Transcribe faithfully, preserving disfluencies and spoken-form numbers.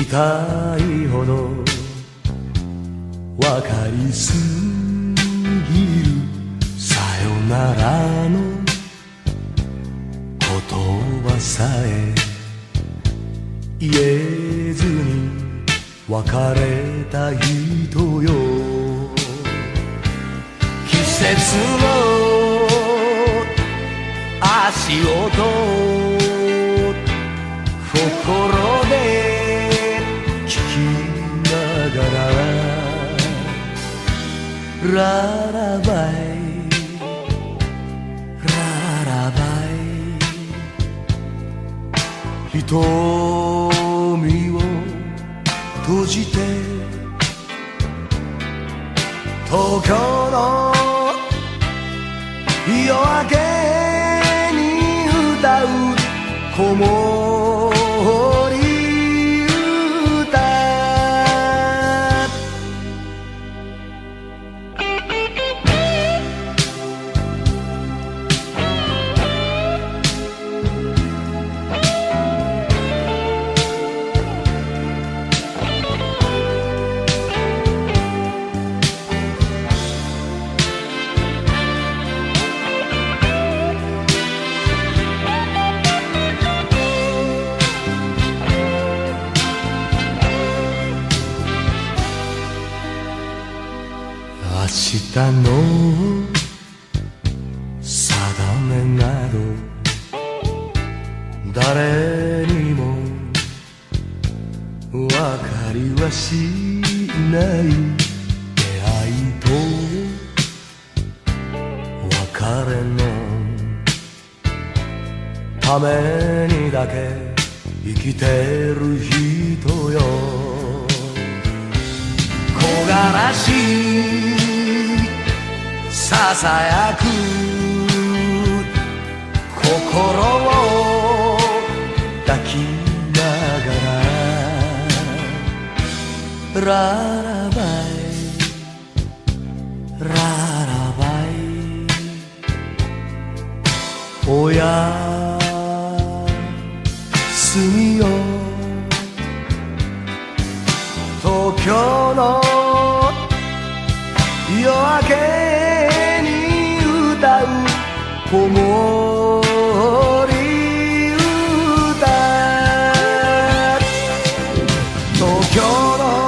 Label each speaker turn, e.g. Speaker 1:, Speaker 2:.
Speaker 1: たいほどわかりすぎるさよならの言葉さえ言えずに別れた人よ。季節の足音心で聞きながらララバイララバイ瞳を閉じて東京の夜明けに歌う子守歌。明日の定めなど誰にも分かりはしない出会いと別れのためにだけ生きてる人よ。木枯らしささやく心を抱きながらララバイララバイおやすみよ東京の夜明けに歌う子守歌東京の